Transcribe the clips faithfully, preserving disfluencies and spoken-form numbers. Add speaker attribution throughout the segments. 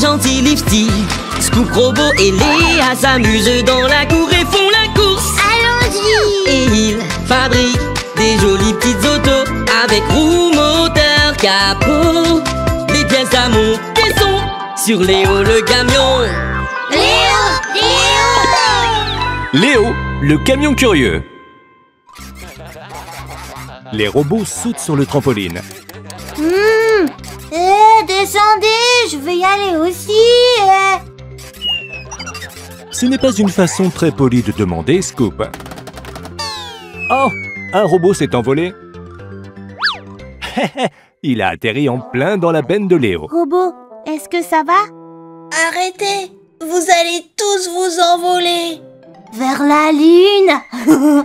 Speaker 1: gentil Lifty, Scoop, Robot et Léa s'amusent dans la cour et font la course.
Speaker 2: Allons-y!
Speaker 1: Et ils fabriquent des jolies petites autos avec roues, moteur, capot. Les pièces à monter sont sur Léo le camion.
Speaker 2: Léo! Léo!
Speaker 3: Léo, le camion curieux. Les robots sautent sur le trampoline.
Speaker 2: Hum! Eh, descendez! Je veux y aller aussi! eh.
Speaker 3: Ce n'est pas une façon très polie de demander, Scoop. Oh, un robot s'est envolé. Il a atterri en plein dans la benne de Léo.
Speaker 2: Robot, est-ce que ça va?
Speaker 4: Arrêtez! Vous allez tous vous envoler!
Speaker 2: Vers la lune!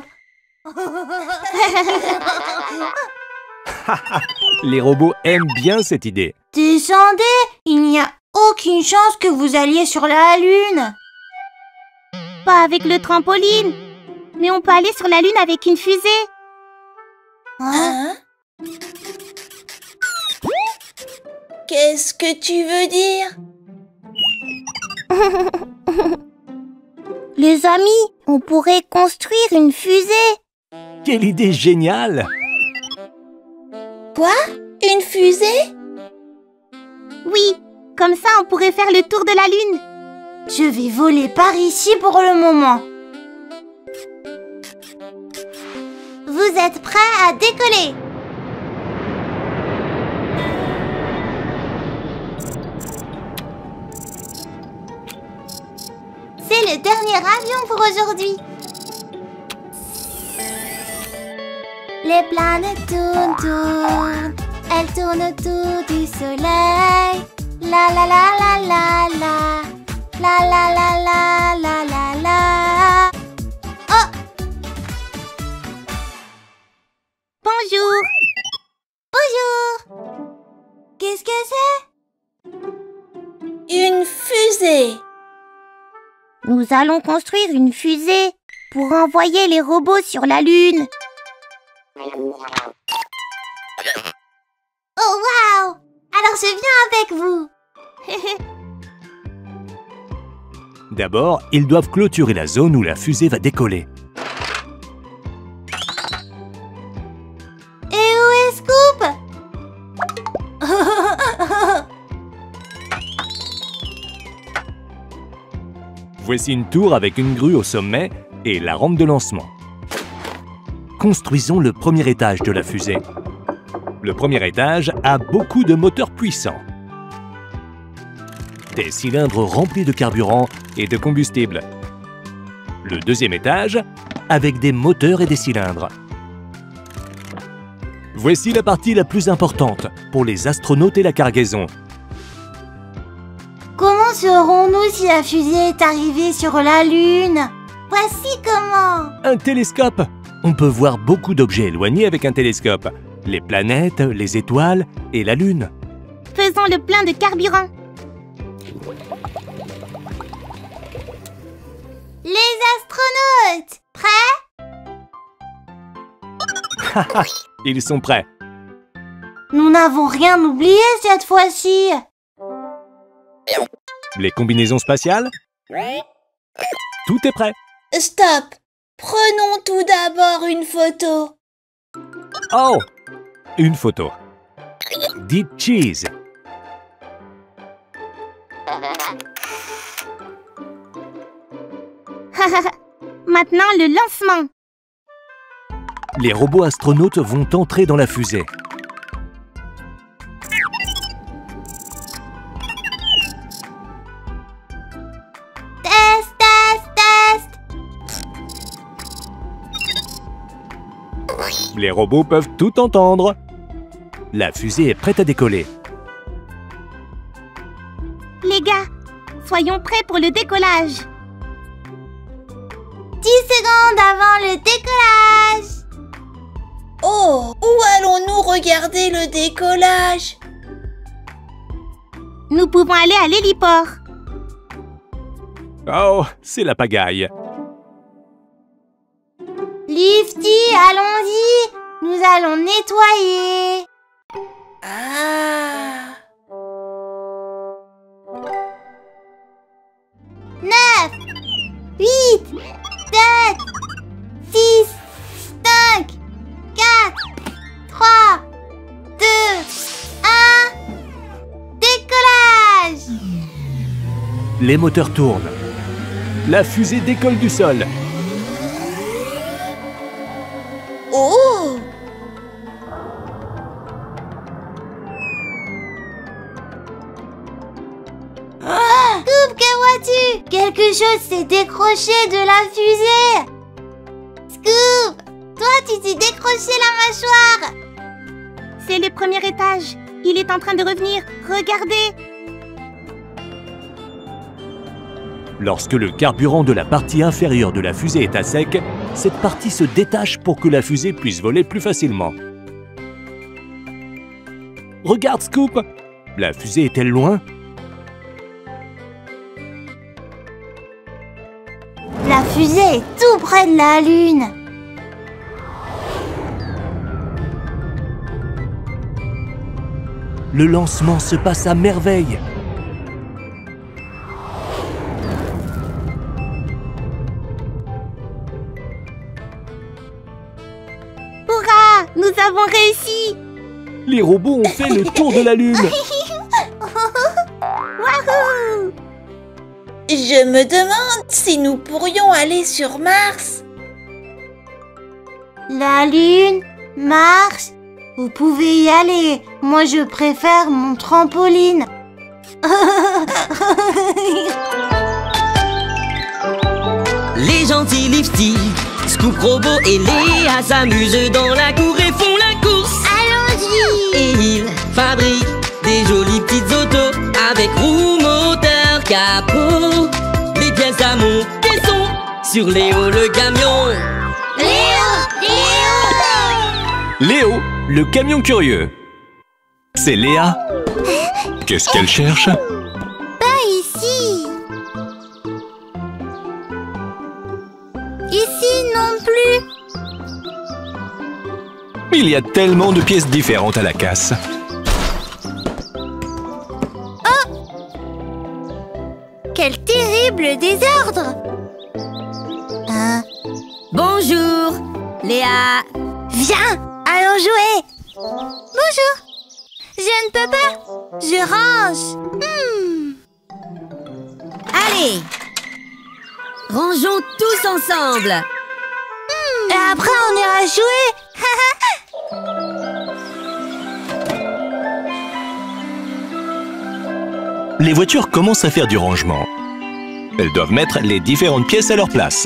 Speaker 3: Les robots aiment bien cette idée.
Speaker 2: Descendez! Il n'y a aucune chance que vous alliez sur la lune! Pas avec le trampoline! Mais on peut aller sur la lune avec une fusée!
Speaker 4: Hein? Qu'est-ce que tu veux dire?
Speaker 2: Les amis, on pourrait construire une fusée!
Speaker 3: Quelle idée géniale!
Speaker 4: Quoi? Une fusée?
Speaker 2: Oui, comme ça on pourrait faire le tour de la lune! Je vais voler par ici pour le moment! Vous êtes prêts à décoller? C'est le dernier avion pour aujourd'hui. Les planètes tournent, tournent, elles tournent autour du soleil. La la la la la la, la la la la la la la. Oh! Bonjour. Bonjour. Qu'est-ce que c'est?
Speaker 4: Une fusée!
Speaker 2: Nous allons construire une fusée pour envoyer les robots sur la Lune. Oh, waouh! Alors je viens avec vous.
Speaker 3: D'abord, ils doivent clôturer la zone où la fusée va décoller.
Speaker 2: Et où est Scoop?
Speaker 3: Voici une tour avec une grue au sommet et la rampe de lancement. Construisons le premier étage de la fusée. Le premier étage a beaucoup de moteurs puissants. Des cylindres remplis de carburant et de combustible. Le deuxième étage avec des moteurs et des cylindres. Voici la partie la plus importante pour les astronautes et la cargaison.
Speaker 2: Comment saurons-nous si la fusée est arrivée sur la Lune? Voici comment.
Speaker 3: Un télescope! On peut voir beaucoup d'objets éloignés avec un télescope. Les planètes, les étoiles et la Lune.
Speaker 2: Faisons le plein de carburant. Les astronautes, prêts?
Speaker 3: Ils sont prêts.
Speaker 2: Nous n'avons rien oublié cette fois-ci.
Speaker 3: Les combinaisons spatiales? Tout est prêt.
Speaker 4: Stop! Prenons tout d'abord une photo.
Speaker 3: Oh! Une photo. Deep cheese.
Speaker 2: Maintenant, le lancement.
Speaker 3: Les robots astronautes vont entrer dans la fusée.
Speaker 2: Test, test, test.
Speaker 3: Les robots peuvent tout entendre. La fusée est prête à décoller.
Speaker 2: Les gars, soyons prêts pour le décollage. dix secondes avant le décollage.
Speaker 4: Oh! Où allons-nous regarder le décollage?
Speaker 2: Nous pouvons aller à l'héliport.
Speaker 3: Oh, c'est la pagaille.
Speaker 2: Lifty, allons-y. Nous allons nettoyer.
Speaker 4: Ah!
Speaker 2: sept, six, cinq, quatre, trois, deux, un. Décollage!
Speaker 3: Les moteurs tournent. La fusée décolle du sol.
Speaker 4: Oh!
Speaker 2: Ah, Scoop, que vois-tu? Quelque chose s'est décroché de la fusée. Scoop, toi tu t'es décroché la mâchoire. C'est le premier étage. Il est en train de revenir. Regardez.
Speaker 3: Lorsque le carburant de la partie inférieure de la fusée est à sec, cette partie se détache pour que la fusée puisse voler plus facilement. Regarde, Scoop! La fusée est-elle loin?
Speaker 2: La fusée est tout près de la Lune.
Speaker 3: Le lancement se passe à merveille.
Speaker 2: Hurrah! Nous avons réussi!
Speaker 3: Les robots ont fait le tour de la Lune.
Speaker 2: Wahoo!
Speaker 4: Je me demande si nous pourrions aller sur Mars.
Speaker 2: La Lune, Mars, vous pouvez y aller. Moi, je préfère mon trampoline.
Speaker 1: Les gentils Lifty, Scoop Robot et Léa s'amusent dans la cour et font la course.
Speaker 2: Allons-y!
Speaker 1: Et ils fabriquent des jolies petites autos avec roues, moteur, capot. Les pièces à monter sont sur Léo le camion.
Speaker 2: Léo! Léo!
Speaker 3: Léo, le camion curieux. C'est Léa. Qu'est-ce qu'elle cherche?
Speaker 2: Pas ici. Ici non plus.
Speaker 3: Il y a tellement de pièces différentes à la casse.
Speaker 2: Quel terrible désordre! Hein?
Speaker 1: Bonjour, Léa.
Speaker 2: Viens, allons jouer! Bonjour! Je ne peux pas! Je range! Hmm.
Speaker 1: Allez, rangeons tous ensemble.
Speaker 2: Hmm. Et après on ira jouer!
Speaker 3: Les voitures commencent à faire du rangement. Elles doivent mettre les différentes pièces à leur place.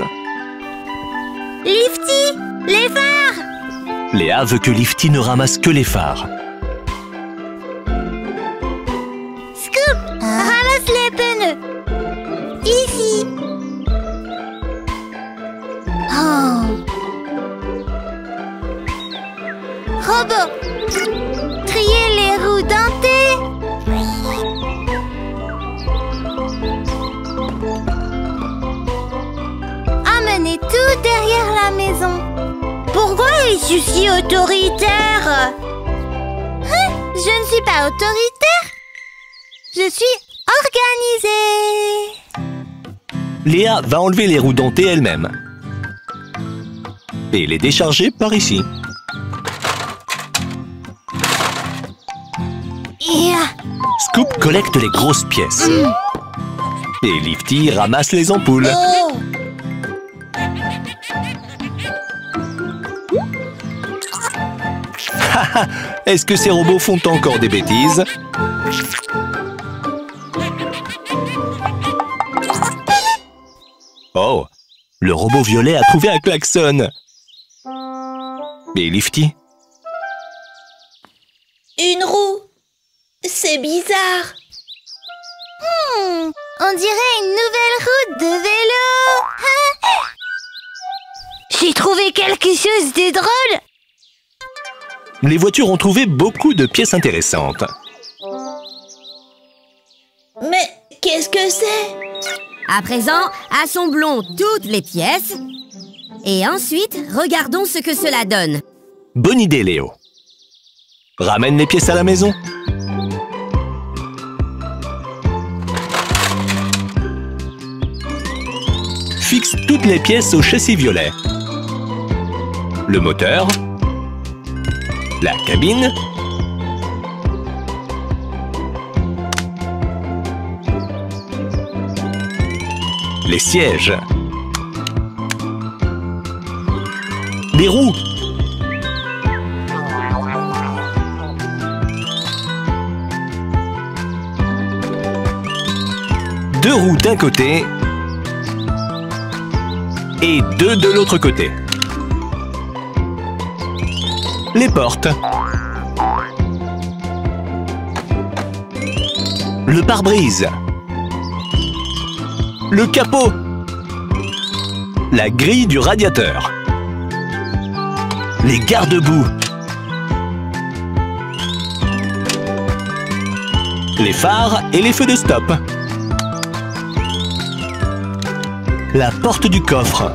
Speaker 2: Lifty! Les phares!
Speaker 3: Léa veut que Lifty ne ramasse que les phares.
Speaker 2: Scoop! Ramasse les pneus! Ici! Oh! Robot! Trier les roues dentées! Emmenez tout derrière la maison. Pourquoi je suis si autoritaire? Hein? Je ne suis pas autoritaire. Je suis organisée.
Speaker 3: Léa va enlever les roues dentées elle-même. Et les décharger par ici.
Speaker 2: Yeah.
Speaker 3: Scoop collecte les grosses pièces.
Speaker 2: Mm.
Speaker 3: Et Lifty ramasse les ampoules.
Speaker 4: Oh!
Speaker 3: Est-ce que ces robots font encore des bêtises? Oh, le robot violet a trouvé un klaxon. Et Lifty?
Speaker 4: Une roue. C'est bizarre.
Speaker 2: Hmm, on dirait une nouvelle route de vélo. J'ai trouvé quelque chose de drôle.
Speaker 3: Les voitures ont trouvé beaucoup de pièces intéressantes.
Speaker 4: Mais qu'est-ce que c'est?
Speaker 1: À présent, assemblons toutes les pièces. Et ensuite, regardons ce que cela donne.
Speaker 3: Bonne idée, Léo. Ramène les pièces à la maison. Fixe toutes les pièces au châssis violet. Le moteur, la cabine, les sièges, les roues, deux roues d'un côté et deux de l'autre côté. Les portes, le pare-brise, le capot, la grille du radiateur, les garde-boue, les phares et les feux de stop, la porte du coffre,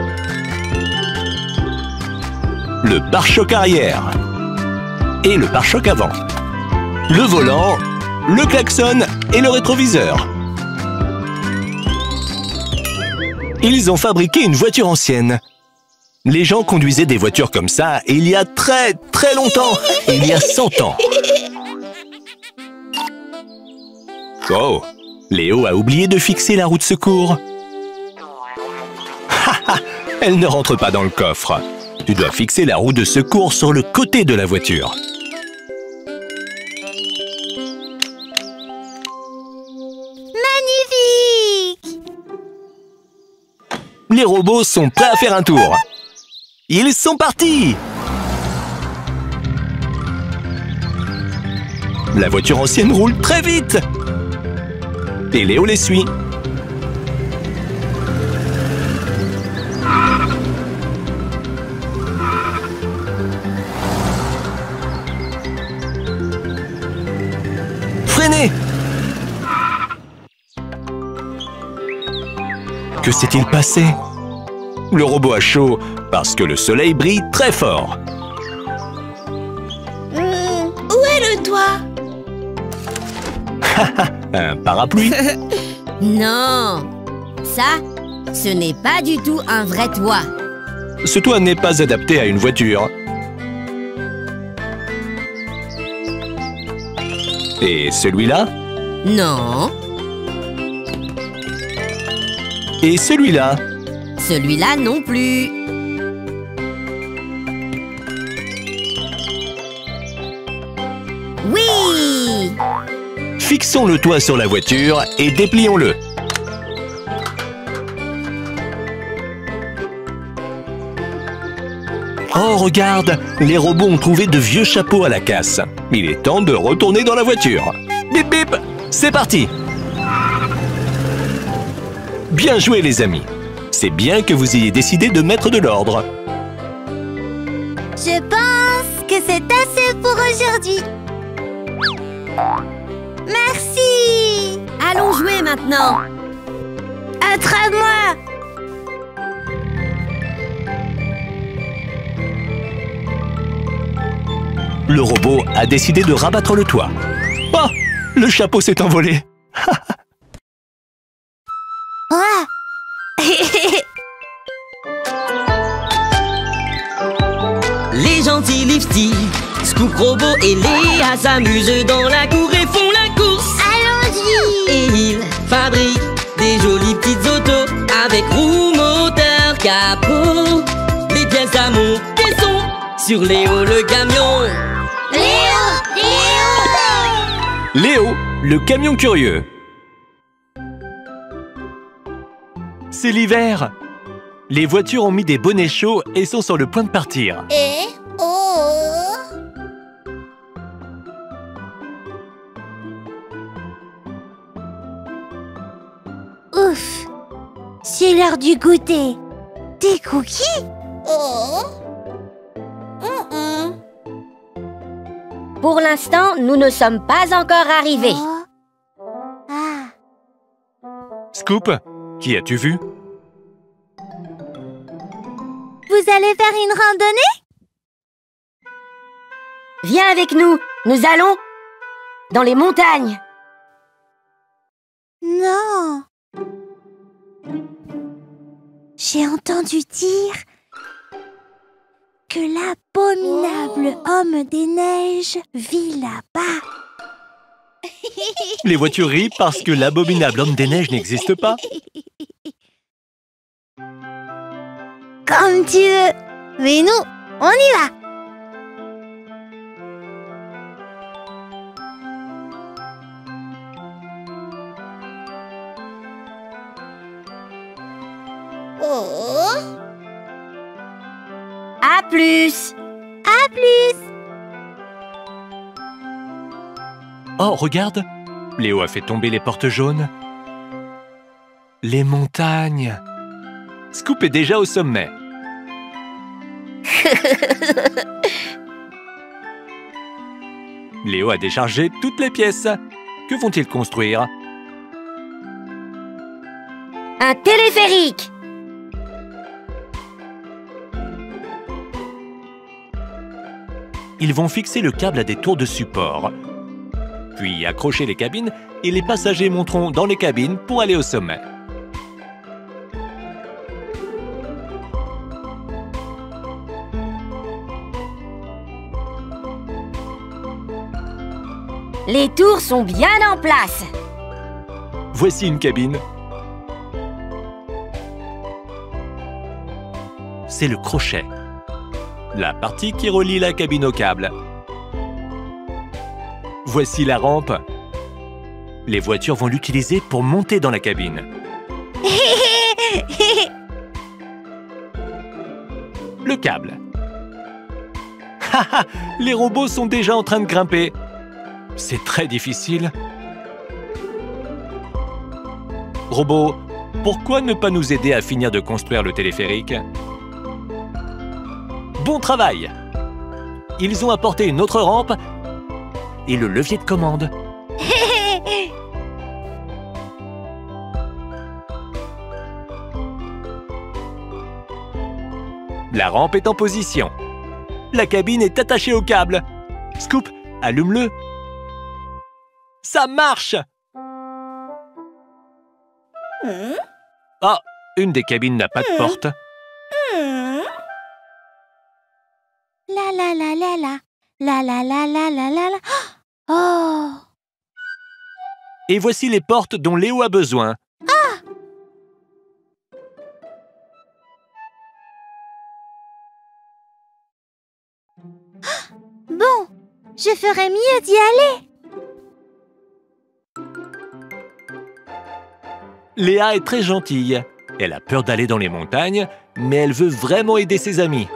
Speaker 3: le pare-choc arrière et le pare-choc avant, le volant, le klaxon et le rétroviseur. Ils ont fabriqué une voiture ancienne. Les gens conduisaient des voitures comme ça il y a très très longtemps, il y a cent ans. Oh, Léo a oublié de fixer la roue de secours. Haha, elle ne rentre pas dans le coffre. Tu dois fixer la roue de secours sur le côté de la voiture.
Speaker 2: Magnifique!
Speaker 3: Les robots sont prêts à faire un tour. Ils sont partis! La voiture ancienne roule très vite. Et Léo les suit. Freinez! Que s'est-il passé? Le robot a chaud parce que le soleil brille très fort.
Speaker 4: Mmh, où est le toit?
Speaker 3: Un parapluie?
Speaker 5: Non, ça, ce n'est pas du tout un vrai toit.
Speaker 3: Ce toit n'est pas adapté à une voiture. Et celui-là?
Speaker 5: Non,
Speaker 3: Et celui-là?
Speaker 5: celui-là non plus. Oui!
Speaker 3: Fixons le toit sur la voiture et déplions-le. Oh, regarde! Les robots ont trouvé de vieux chapeaux à la casse. Il est temps de retourner dans la voiture. Bip bip! C'est parti! Bien joué, les amis! C'est bien que vous ayez décidé de mettre de l'ordre.
Speaker 2: Je pense que c'est assez pour aujourd'hui. Merci!
Speaker 5: Allons jouer maintenant.
Speaker 2: Attrape-moi!
Speaker 3: Le robot a décidé de rabattre le toit. Oh! Le chapeau s'est envolé.
Speaker 2: Ah!
Speaker 1: Les gentils Lifty, Scoop Robot et Léa s'amusent dans la cour et font la course.
Speaker 2: Allons-y!
Speaker 1: Et ils fabriquent des jolies petites autos avec roues, moteur, capot. Les pièces à monter sont sur Léo le camion.
Speaker 2: Léo! Léo!
Speaker 3: Léo, le camion curieux. C'est l'hiver. Les voitures ont mis des bonnets chauds et sont sur le point de partir.
Speaker 4: Et oh!
Speaker 2: Ouf! C'est l'heure du goûter. Des cookies?
Speaker 4: Oh! Hum, hum.
Speaker 5: Pour l'instant, nous ne sommes pas encore arrivés.
Speaker 2: Oh. Ah!
Speaker 3: Scoop, qui as-tu vu?
Speaker 2: Vous allez faire une randonnée?
Speaker 5: Viens avec nous, nous allons dans les montagnes.
Speaker 2: Non. j'ai entendu dire que l'abominable homme des neiges vit là-bas.
Speaker 3: Les voitures rient parce que l'abominable homme des neiges n'existe pas.
Speaker 2: Comme tu veux. Mais nous, on y va.
Speaker 4: Oh,
Speaker 5: À plus.
Speaker 2: À plus.
Speaker 3: Oh, regarde! Léo a fait tomber les portes jaunes. Les montagnes! Scoop est déjà au sommet. Léo a déchargé toutes les pièces. Que vont-ils construire?
Speaker 5: Un téléphérique.
Speaker 3: Ils vont fixer le câble à des tours de support, puis accrocher les cabines et les passagers monteront dans les cabines pour aller au sommet.
Speaker 5: Les tours sont bien en place.
Speaker 3: Voici une cabine. C'est le crochet, la partie qui relie la cabine au câble. Voici la rampe. Les voitures vont l'utiliser pour monter dans la cabine. Le câble. Haha, les robots sont déjà en train de grimper. C'est très difficile. Robot, pourquoi ne pas nous aider à finir de construire le téléphérique? Bon travail! Ils ont apporté une autre rampe et le levier de commande. La rampe est en position. La cabine est attachée au câble. Scoop, allume-le. Ça marche!
Speaker 4: hmm,
Speaker 3: Ah, une des cabines n'a pas de porte.
Speaker 4: hmm.
Speaker 2: La la la la la. La la la la la la la. Oh!
Speaker 3: Et voici les portes dont Léo a besoin.
Speaker 2: Bon, je ferais mieux d'y aller.
Speaker 3: Léa est très gentille. Elle a peur d'aller dans les montagnes, mais elle veut vraiment aider ses amis.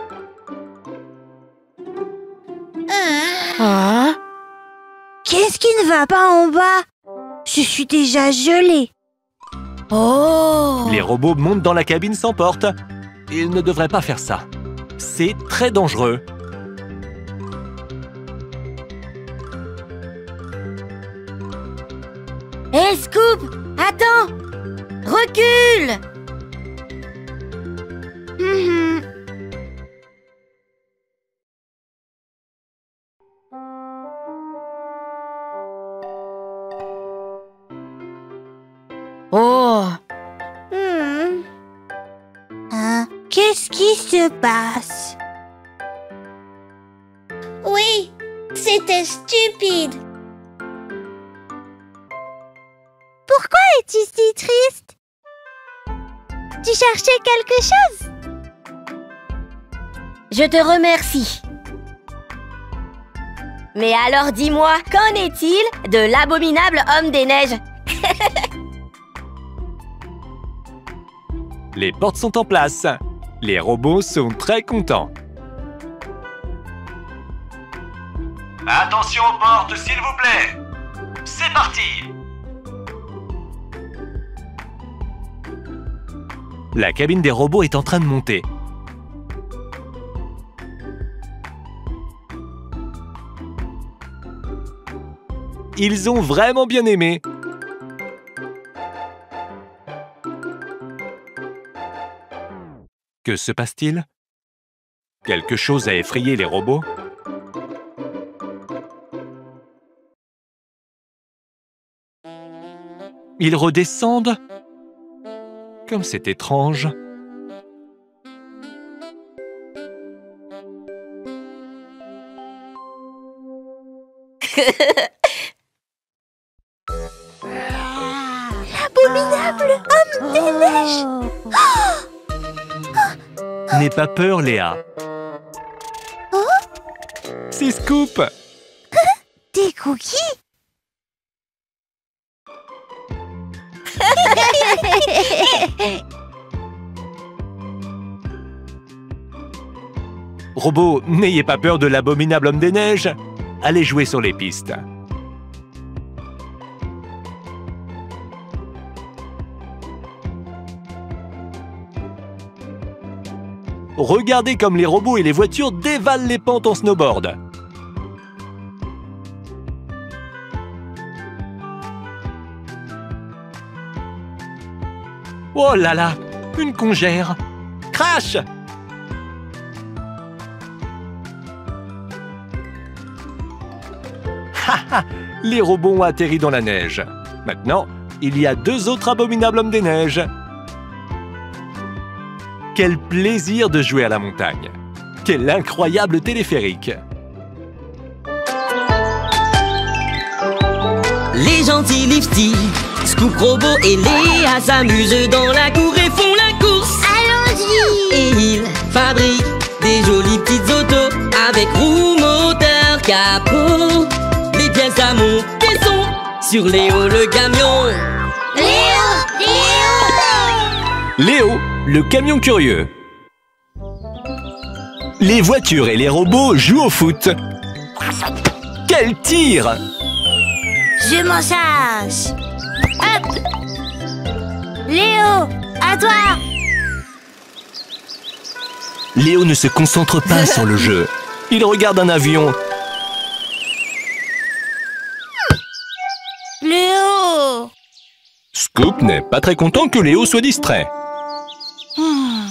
Speaker 2: Hein? Qu'est-ce qui ne va pas en bas? Je suis déjà gelée.
Speaker 5: Oh!
Speaker 3: Les robots montent dans la cabine sans porte. Ils ne devraient pas faire ça. C'est très dangereux.
Speaker 5: Hé, Scoop! Attends! Recule!
Speaker 2: Mhm.
Speaker 5: Oh!
Speaker 2: Hmm. Hein? Qu'est-ce qui se passe?
Speaker 4: Oui, c'était stupide.
Speaker 2: Pourquoi es-tu si triste? Tu cherchais quelque chose?
Speaker 5: Je te remercie. Mais alors dis-moi, qu'en est-il de l'abominable homme des neiges?
Speaker 3: Les portes sont en place. Les robots sont très contents. Attention aux portes, s'il vous plaît. C'est parti. La cabine des robots est en train de monter. Ils ont vraiment bien aimé. Que se passe-t-il? Quelque chose a effrayé les robots? Ils redescendent? Comme c'est étrange.
Speaker 2: L'abominable homme des neiges.
Speaker 3: N'aie pas peur, Léa.
Speaker 2: Oh?
Speaker 3: C'est Scoop.
Speaker 2: Des cookies?
Speaker 3: Robots, n'ayez pas peur de l'abominable homme des neiges. Allez jouer sur les pistes. Regardez comme les robots et les voitures dévalent les pentes en snowboard. Oh là là, une congère. Crash! Haha, les robots ont atterri dans la neige. Maintenant, il y a deux autres abominables hommes des neiges. Quel plaisir de jouer à la montagne! Quel incroyable téléphérique!
Speaker 1: Les gentils Lifty, Scoop, Robot et Léa s'amusent dans la cour et font la course.
Speaker 2: Allons-y.
Speaker 1: Et ils fabriquent des jolies petites autos avec roues, moteur, capot. Les pièces à monter sont sur Léo le camion.
Speaker 2: Léo, Léo.
Speaker 3: Léo, le camion curieux. Les voitures et les robots jouent au foot. Quel tir!
Speaker 2: Je m'en charge. Hop. Léo, à toi.
Speaker 3: Léo ne se concentre pas sur le jeu. Il regarde un avion.
Speaker 2: Léo.
Speaker 3: Scoop n'est pas très content que Léo soit distrait.
Speaker 2: Hmm.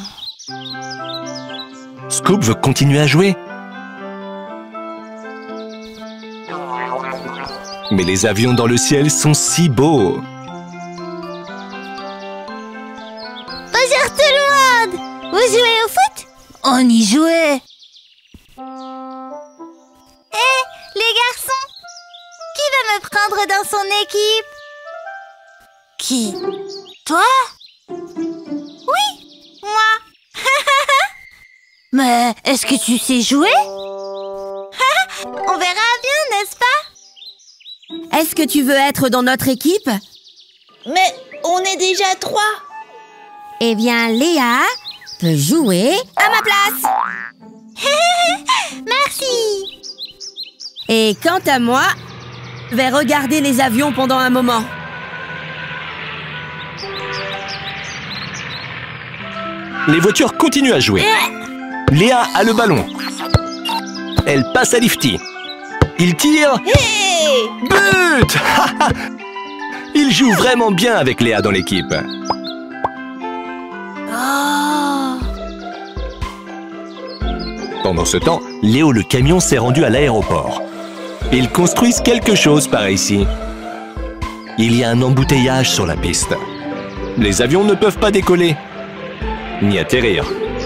Speaker 3: Scoop veut continuer à jouer. Mais les avions dans le ciel sont si beaux.
Speaker 2: Bonjour tout le monde. Vous jouez au foot? On y jouait. Hé, les garçons, qui va me prendre dans son équipe? Qui? Toi? Oui, moi. Mais est-ce que tu sais jouer? On verra bien, n'est-ce pas?
Speaker 5: Est-ce que tu veux être dans notre équipe?
Speaker 4: Mais on est déjà trois.
Speaker 5: Eh bien, Léa peut jouer à ma place.
Speaker 2: Merci.
Speaker 5: Et quant à moi, je vais regarder les avions pendant un moment.
Speaker 3: Les voitures continuent à jouer. Léa a le ballon. Elle passe à Lifty. Il tire.
Speaker 4: Hé!
Speaker 3: But! Il joue vraiment bien avec Léa dans l'équipe.
Speaker 2: Oh.
Speaker 3: Pendant ce temps, Léo le camion s'est rendu à l'aéroport. Ils construisent quelque chose par ici. Il y a un embouteillage sur la piste. Les avions ne peuvent pas décoller, ni atterrir.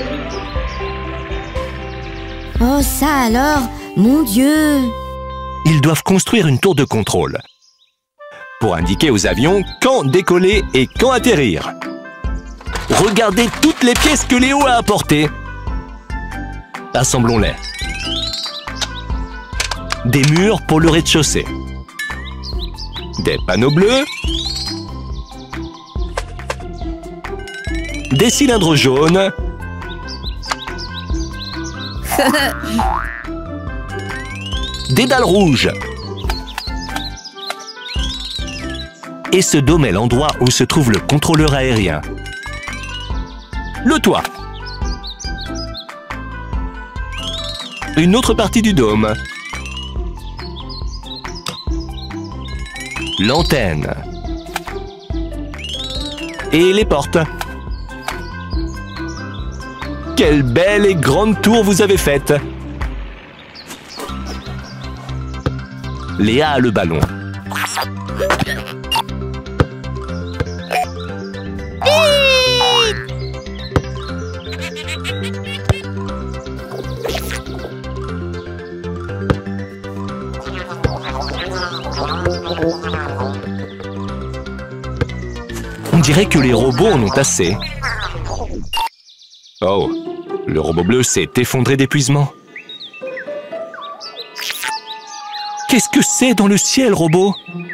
Speaker 5: Oh ça alors, mon Dieu!
Speaker 3: Ils doivent construire une tour de contrôle pour indiquer aux avions quand décoller et quand atterrir. Regardez toutes les pièces que Léo a apportées. Assemblons-les. Des murs pour le rez-de-chaussée. Des panneaux bleus. Des cylindres jaunes. Des dalles rouges. Et ce dôme est l'endroit où se trouve le contrôleur aérien. Le toit. Une autre partie du dôme. L'antenne. Et les portes. Quelle belle et grande tour vous avez faite! Léa a le ballon. On dirait que les robots en ont assez. Oh, le robot bleu s'est effondré d'épuisement. Qu'est-ce que c'est dans le ciel, robot?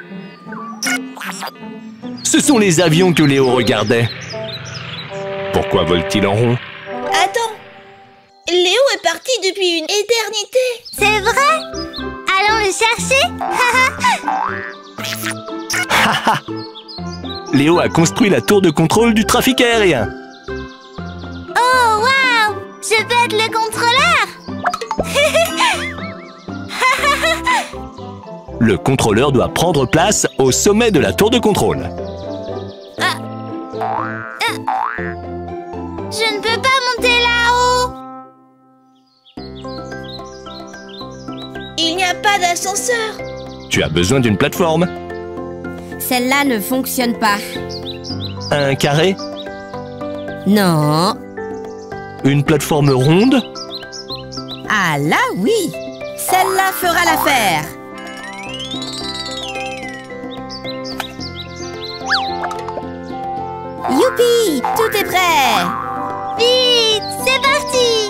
Speaker 3: Ce sont les avions que Léo regardait. Pourquoi volent-ils en rond?
Speaker 4: Attends, Léo est parti depuis une éternité.
Speaker 2: C'est vrai? Allons le chercher.
Speaker 3: Haha. Léo a construit la tour de contrôle du trafic aérien.
Speaker 2: Oh, waouh! Je peux être le contrôleur.
Speaker 3: Le contrôleur doit prendre place au sommet de la tour de contrôle.
Speaker 2: Ah. Ah. Je ne peux pas monter là-haut.
Speaker 4: Il n'y a pas d'ascenseur.
Speaker 3: Tu as besoin d'une plateforme.
Speaker 5: Celle-là ne fonctionne pas.
Speaker 3: Un carré?
Speaker 5: Non.
Speaker 3: Une plateforme ronde?
Speaker 5: Ah là, oui. Celle-là fera l'affaire. Youpi! Tout est prêt!
Speaker 2: Vite, c'est parti.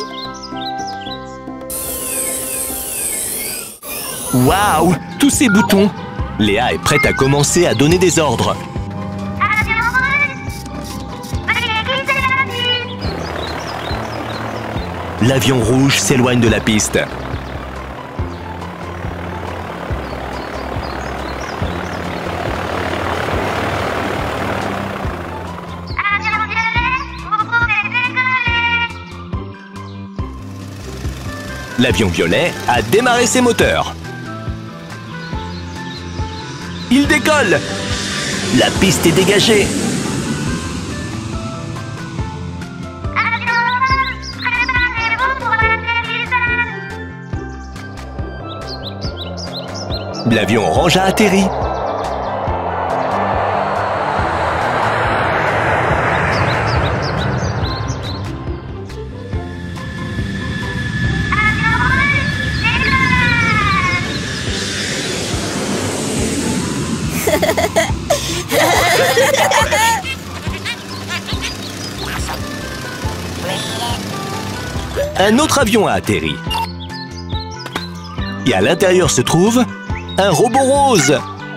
Speaker 3: Waouh! Tous ces boutons! Léa est prête à commencer à donner des ordres. L'avion rouge s'éloigne de la piste. L'avion violet a démarré ses moteurs. Il décolle! La piste est dégagée. L'avion orange a atterri. Un autre avion a atterri. Et à l'intérieur se trouve un robot rose.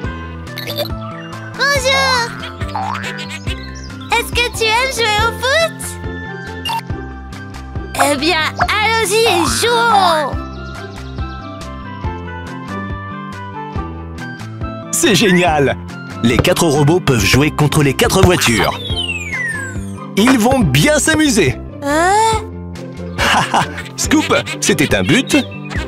Speaker 2: Bonjour. Est-ce que tu aimes jouer au foot? Eh bien, allons-y et jouons.
Speaker 3: C'est génial! Les quatre robots peuvent jouer contre les quatre voitures. Ils vont bien s'amuser.
Speaker 2: Hein?
Speaker 3: Haha, Scoop, c'était un but?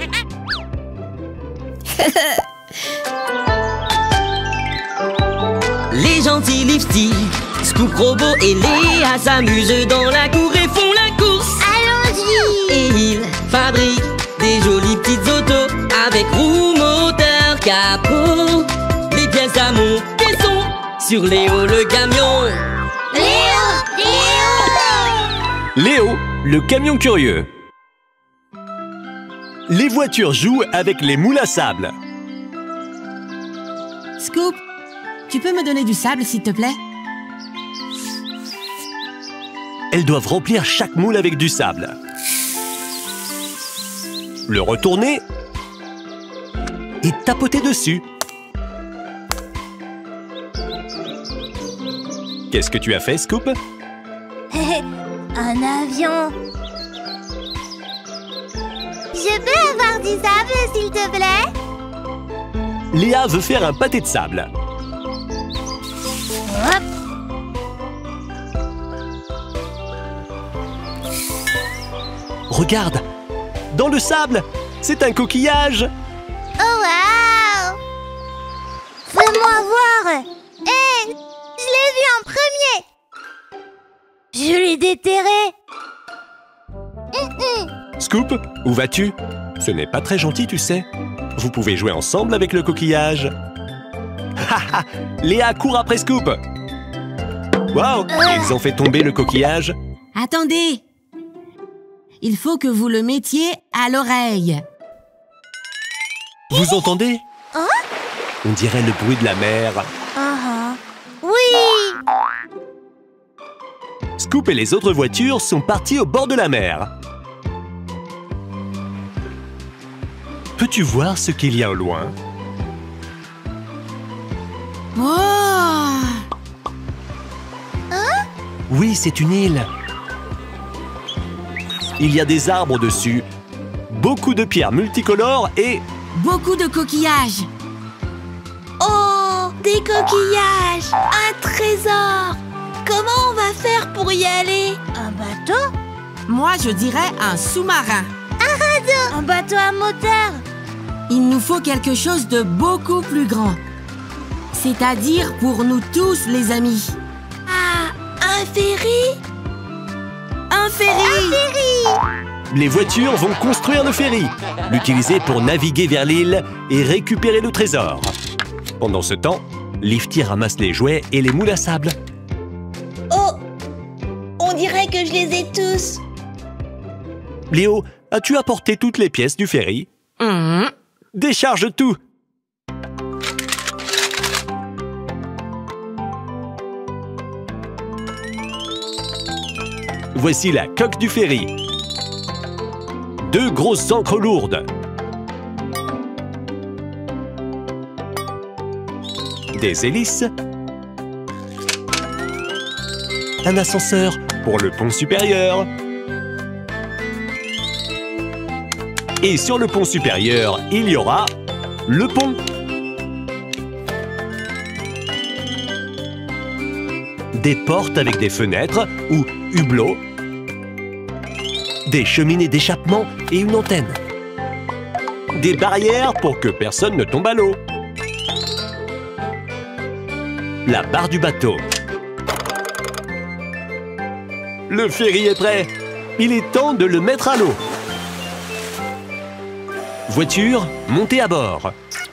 Speaker 1: Les gentils lipsticks, Scoop Robot et Léa s'amusent dans la cour et font la course.
Speaker 2: Allons-y.
Speaker 1: Et ils fabriquent des jolies petites autos avec roues, moteur, capot. Les pièces à monter sont sur Léo le camion.
Speaker 2: Léo, Léo.
Speaker 3: Léo, le camion curieux. Les voitures jouent avec les moules à sable.
Speaker 5: Scoop, tu peux me donner du sable, s'il te plaît?
Speaker 3: Elles doivent remplir chaque moule avec du sable. Le retourner et tapoter dessus. Qu'est-ce que tu as fait, Scoop?
Speaker 2: Un avion. Je peux avoir du sable, s'il te plaît?
Speaker 3: Léa veut faire un pâté de sable.
Speaker 2: Hop.
Speaker 3: Regarde, dans le sable, c'est un coquillage.
Speaker 2: Oh, waouh! Fais-moi voir. Hé, je l'ai vu en premier. Je l'ai déterré. Hum, hum.
Speaker 3: Scoop, où vas-tu? Ce n'est pas très gentil, tu sais. Vous pouvez jouer ensemble avec le coquillage. Haha, Léa court après Scoop. Waouh, ils ont fait tomber le coquillage.
Speaker 5: Attendez! Il faut que vous le mettiez à l'oreille.
Speaker 3: Vous entendez?
Speaker 2: Hein?
Speaker 3: On dirait le bruit de la mer.
Speaker 2: Uh-huh. Oui!
Speaker 3: Scoop et les autres voitures sont partis au bord de la mer. Peux-tu voir ce qu'il y a au loin?
Speaker 5: Oh!
Speaker 3: Oui, c'est une île. Il y a des arbres dessus, beaucoup de pierres multicolores et...
Speaker 5: Beaucoup de coquillages.
Speaker 4: Oh, des coquillages! Un trésor! Comment on va faire pour y aller?
Speaker 2: Un bateau?
Speaker 5: Moi, je dirais un sous-marin.
Speaker 2: Un bateau à moteur?
Speaker 5: Il nous faut quelque chose de beaucoup plus grand. C'est-à-dire pour nous tous, les amis.
Speaker 4: Ah, un ferry?
Speaker 5: Un ferry!
Speaker 3: Les voitures vont construire le ferry, l'utiliser pour naviguer vers l'île et récupérer le trésor. Pendant ce temps, Lifty ramasse les jouets et les moules à sable.
Speaker 4: Oh, on dirait que je les ai tous.
Speaker 3: Léo, as-tu apporté toutes les pièces du ferry?
Speaker 5: Mmh.
Speaker 3: Décharge tout! Voici la coque du ferry. Deux grosses ancres lourdes. Des hélices. Un ascenseur pour le pont supérieur. Et sur le pont supérieur, il y aura le pont. Des portes avec des fenêtres ou hublots. Des cheminées d'échappement et une antenne. Des barrières pour que personne ne tombe à l'eau. La barre du bateau. Le ferry est prêt. Il est temps de le mettre à l'eau. Voiture, montez à bord.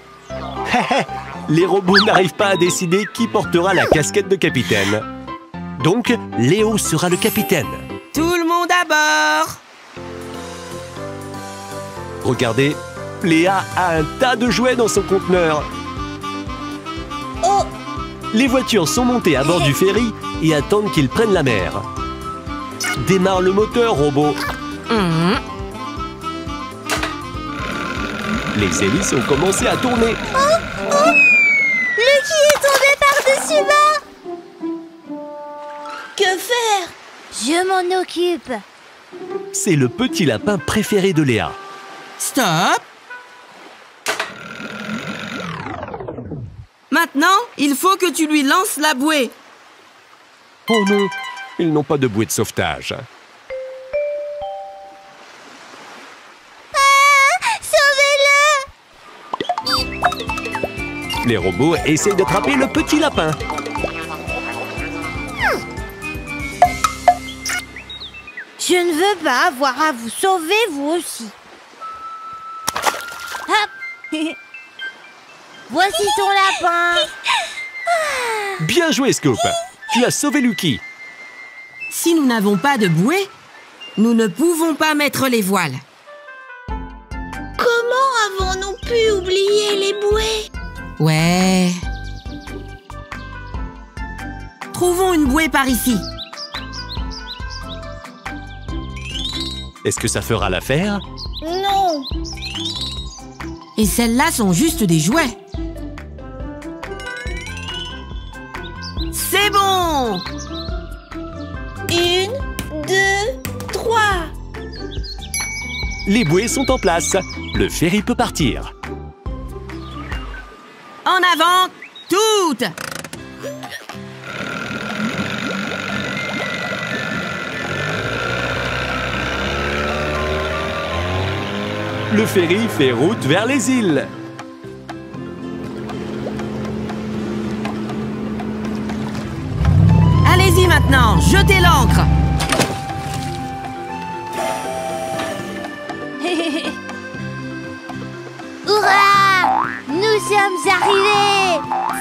Speaker 3: Les robots n'arrivent pas à décider qui portera la casquette de capitaine. Donc, Léo sera le capitaine.
Speaker 5: Tout le monde à bord!
Speaker 3: Regardez, Léa a un tas de jouets dans son conteneur.
Speaker 4: Oh,
Speaker 3: Les voitures sont montées à bord du ferry et attendent qu'il prenne la mer. Démarre le moteur, robot.
Speaker 5: Mmh.
Speaker 3: Les hélices ont commencé à tourner.
Speaker 2: Lucky est tombé par-dessus bas!
Speaker 4: que faire?
Speaker 2: Je m'en occupe.
Speaker 3: C'est le petit lapin préféré de Léa.
Speaker 5: Stop! Maintenant, il faut que tu lui lances la bouée.
Speaker 3: Oh non, ils n'ont pas de bouée de sauvetage.
Speaker 2: Sauvez-le!
Speaker 3: Les robots essayent d'attraper le petit lapin.
Speaker 2: Je ne veux pas avoir à vous sauver, vous aussi. Hop. Voici ton lapin.
Speaker 3: Bien joué, Scoop. Tu as sauvé Lucky.
Speaker 5: Si nous n'avons pas de bouée, nous ne pouvons pas mettre les voiles.
Speaker 4: Comment avons-nous pu oublier les bouées?
Speaker 5: Ouais. Trouvons une bouée par ici.
Speaker 3: Est-ce que ça fera l'affaire?
Speaker 4: Non.
Speaker 5: Et celles-là sont juste des jouets. C'est bon!
Speaker 4: Une, deux, trois.
Speaker 3: Les bouées sont en place. Le ferry peut partir.
Speaker 5: En avant, toutes!
Speaker 3: Le ferry fait route vers les îles.
Speaker 5: Allez-y maintenant, jetez l'ancre!
Speaker 2: Hurrah! Nous sommes arrivés!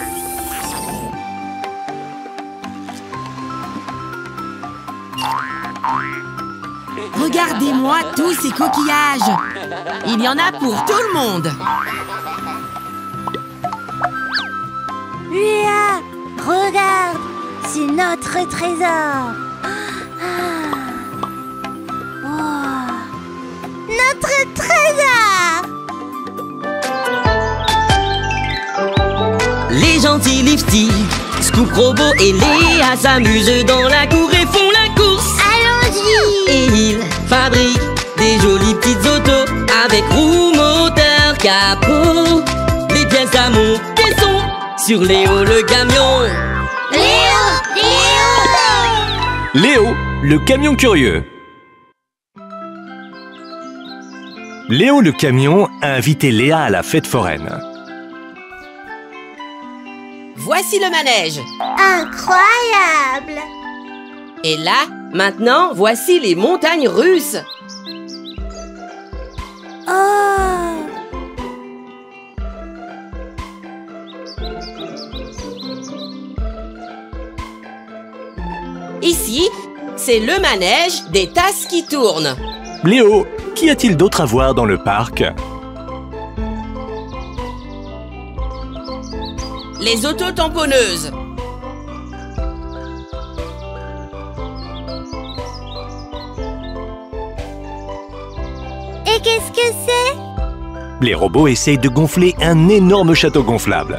Speaker 5: Regardez-moi tous ces coquillages! Il y en a pour tout le monde!
Speaker 2: Voici notre trésor. Ah. Oh. Notre trésor!
Speaker 1: Les gentils Lifty, Scoop, Robot et Léa s'amusent dans la cour et font la course.
Speaker 2: Allons-y!
Speaker 1: Et ils fabriquent des jolies petites autos avec roue, moteur, capot. Les pièces à monter sont sur Léo le camion.
Speaker 2: Léo! Léo!
Speaker 3: Léo, le camion curieux. Léo le camion a invité Léa à la fête foraine.
Speaker 5: Voici le manège.
Speaker 2: Incroyable!
Speaker 5: Et là, maintenant, voici les montagnes russes.
Speaker 2: Oh!
Speaker 5: Ici, c'est le manège des tasses qui tournent.
Speaker 3: Léo, qu'y a-t-il d'autre à voir dans le parc?
Speaker 5: Les auto-tamponneuses.
Speaker 2: Et qu'est-ce que c'est?
Speaker 3: Les robots essayent de gonfler un énorme château gonflable.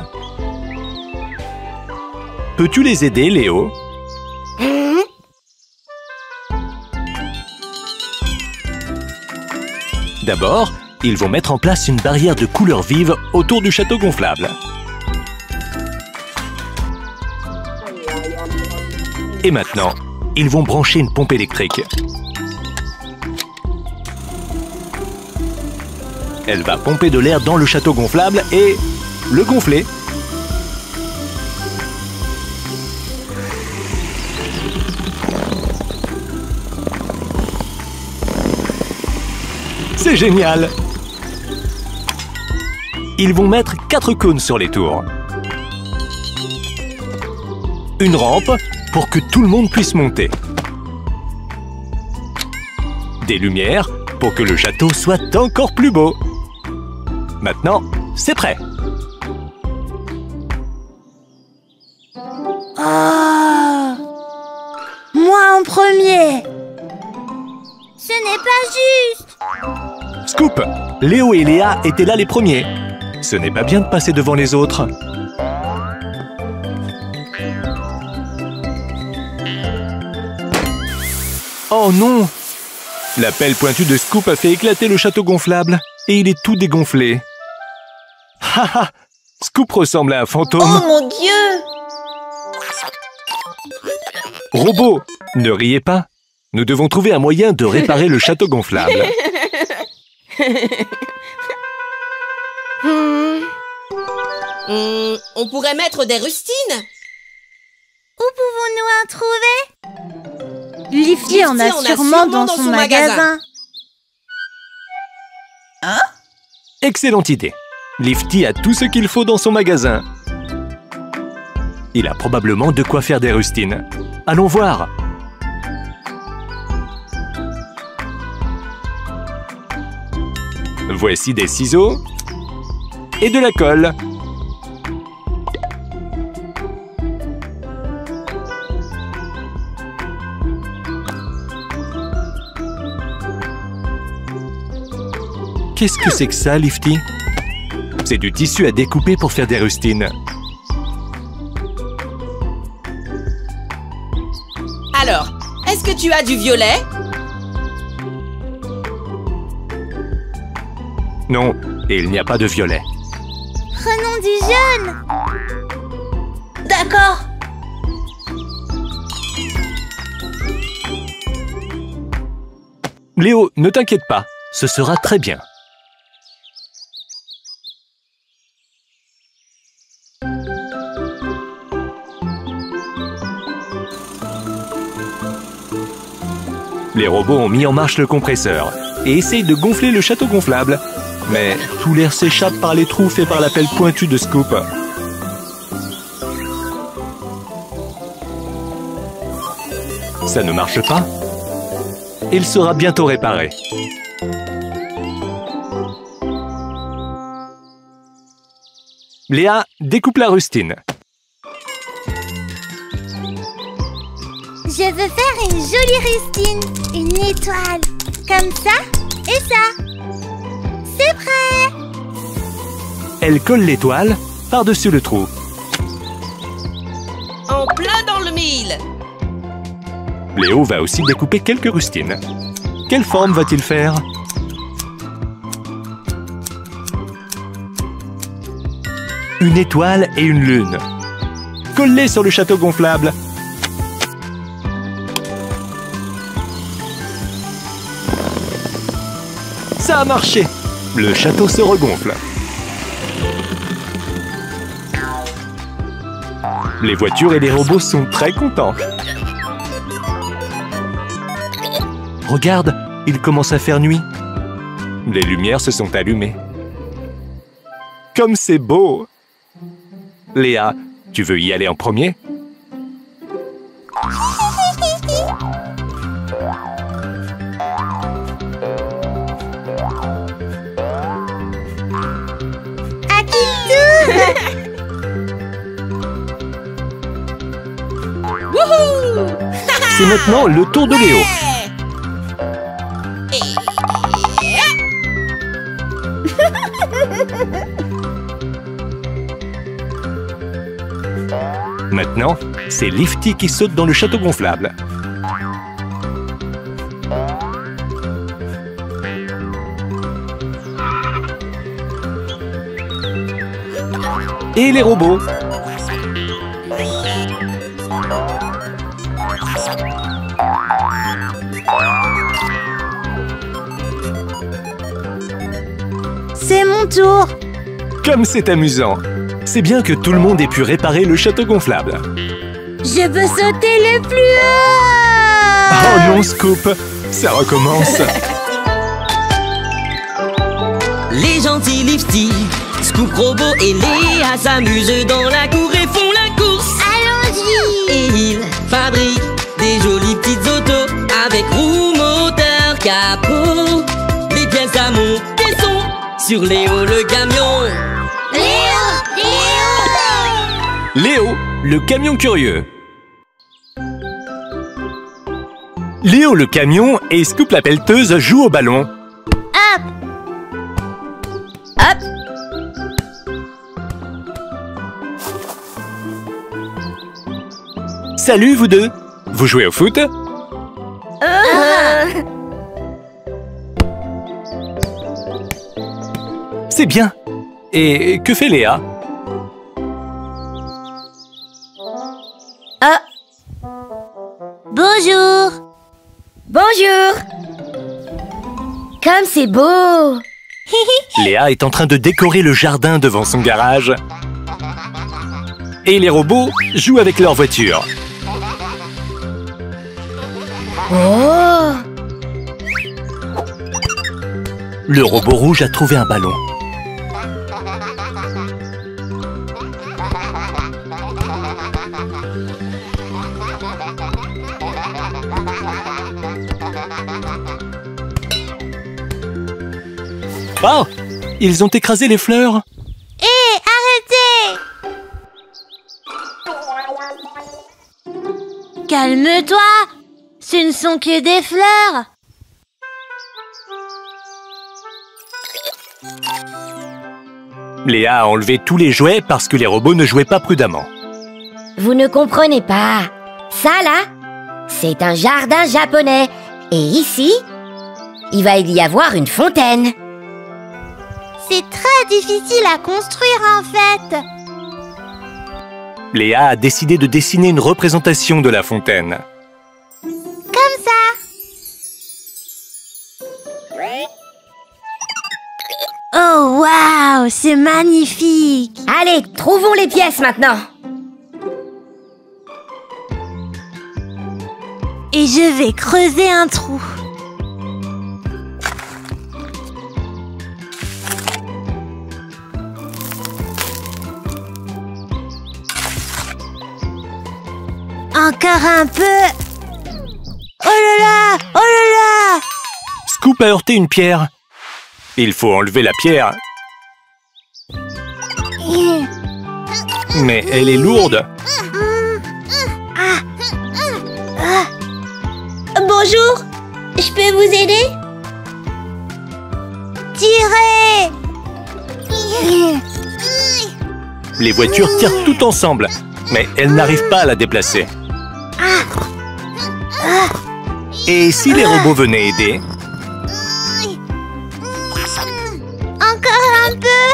Speaker 3: Peux-tu les aider, Léo? D'abord, ils vont mettre en place une barrière de couleurs vives autour du château gonflable. Et maintenant, ils vont brancher une pompe électrique. Elle va pomper de l'air dans le château gonflable et le gonfler. C'est génial! Ils vont mettre quatre cônes sur les tours. Une rampe pour que tout le monde puisse monter. Des lumières pour que le château soit encore plus beau. Maintenant, c'est prêt.
Speaker 2: Oh! Moi en premier! Ce n'est pas juste!
Speaker 3: Scoop! Léo et Léa étaient là les premiers. Ce n'est pas bien de passer devant les autres. Oh non! La pelle pointue de Scoop a fait éclater le château gonflable et il est tout dégonflé. Haha! Scoop ressemble à un fantôme.
Speaker 4: Oh mon Dieu!
Speaker 3: Robot, ne riez pas. Nous devons trouver un moyen de réparer le château gonflable.
Speaker 5: Hmm. Hmm, on pourrait mettre des rustines.
Speaker 2: Où pouvons-nous en trouver? Lifty
Speaker 5: Lifty
Speaker 2: en a
Speaker 5: en a
Speaker 2: sûrement dans son magasin.
Speaker 4: Hein?
Speaker 3: Excellente idée. Lifty a tout ce qu'il faut dans son magasin. Il a probablement de quoi faire des rustines. Allons voir. Voici des ciseaux et de la colle. Qu'est-ce que c'est que ça, Lifty? C'est du tissu à découper pour faire des rustines.
Speaker 5: Alors, est-ce que tu as du violet?
Speaker 3: Non, et il n'y a pas de violet.
Speaker 2: Prenons du jaune.
Speaker 4: D'accord.
Speaker 3: Léo, ne t'inquiète pas, ce sera très bien. Les robots ont mis en marche le compresseur et essayent de gonfler le château gonflable. Mais tout l'air s'échappe par les trous faits par la pelle pointue de Scoop. Ça ne marche pas. Il sera bientôt réparé. Léa, découpe la rustine.
Speaker 2: veux faire une jolie rustine, une étoile, comme ça et ça. C'est prêt!
Speaker 3: Elle colle l'étoile par-dessus le trou.
Speaker 1: En plein dans le mille.
Speaker 3: Léo va aussi découper quelques rustines. Quelle forme va-t-il faire? Une étoile et une lune. Colle-les sur le château gonflable. Ça a marché! Le château se regonfle. Les voitures et les robots sont très contents. Regarde, il commence à faire nuit. Les lumières se sont allumées. Comme c'est beau! Léa, tu veux y aller en premier?
Speaker 2: À qui le tour?
Speaker 3: C'est maintenant le tour de Léo. Maintenant, c'est Lifty qui saute dans le château gonflable. Et les robots.
Speaker 2: C'est mon tour.
Speaker 3: Comme c'est amusant. C'est bien que tout le monde ait pu réparer le château gonflable.
Speaker 2: Je veux sauter le plus haut.
Speaker 3: Oh non, Scoop, ça recommence.
Speaker 1: Les gentils Lifty, Scoop Robot et Léa s'amusent dans la cour et font la course.
Speaker 2: Allons-y.
Speaker 1: Et ils fabriquent des jolies petites autos avec roues, moteur, capot. Les pièces à monter sont sur Léo le camion.
Speaker 2: Léo, Léo.
Speaker 3: Léo, le camion curieux. Léo le camion et Scoop la pelleteuse jouent au ballon.
Speaker 2: Hop.
Speaker 5: Hop.
Speaker 3: Salut vous deux. Vous jouez au foot? C'est bien. Et que fait Léa?
Speaker 5: Ah,
Speaker 2: Bonjour.
Speaker 5: bonjour. Comme c'est beau.
Speaker 3: Léa est en train de décorer le jardin devant son garage. Et les robots jouent avec leur voiture.
Speaker 5: Oh.
Speaker 3: Le robot rouge a trouvé un ballon. Oh! Ils ont écrasé les fleurs.
Speaker 2: Hé, arrêtez. Calme-toi. Ce ne sont que des fleurs.
Speaker 3: Léa a enlevé tous les jouets parce que les robots ne jouaient pas prudemment.
Speaker 5: Vous ne comprenez pas. Ça, là, c'est un jardin japonais. Et ici, il va y avoir une fontaine.
Speaker 2: C'est très difficile à construire en fait.
Speaker 3: Léa a décidé de dessiner une représentation de la fontaine.
Speaker 2: Comme ça. Oh waouh, c'est magnifique.
Speaker 5: Allez, trouvons les pièces maintenant.
Speaker 2: Et je vais creuser un trou. Encore un peu. Oh là là, oh là là.
Speaker 3: Scoop a heurté une pierre. Il faut enlever la pierre. Mais elle est lourde.
Speaker 4: Bonjour, je peux vous aider?
Speaker 2: Tirez!
Speaker 3: Les voitures tirent toutes ensemble, mais elles n'arrivent pas à la déplacer. Et si les robots venaient aider?
Speaker 2: Encore un peu!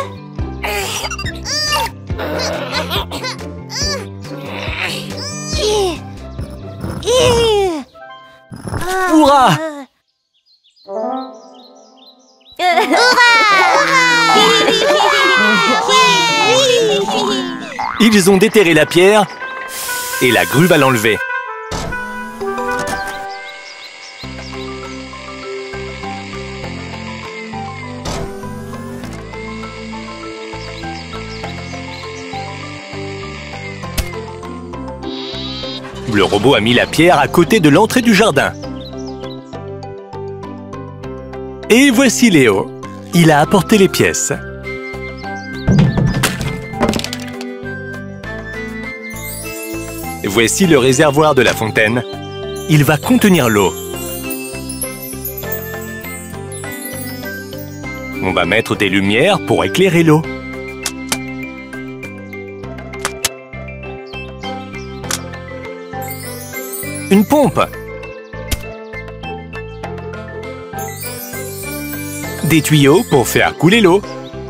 Speaker 3: Hurrah! Ils ont déterré la pierre et la grue va l'enlever. Le robot a mis la pierre à côté de l'entrée du jardin. Et voici Léo. Il a apporté les pièces. Voici le réservoir de la fontaine. Il va contenir l'eau. On va mettre des lumières pour éclairer l'eau. Une pompe. Des tuyaux pour faire couler l'eau.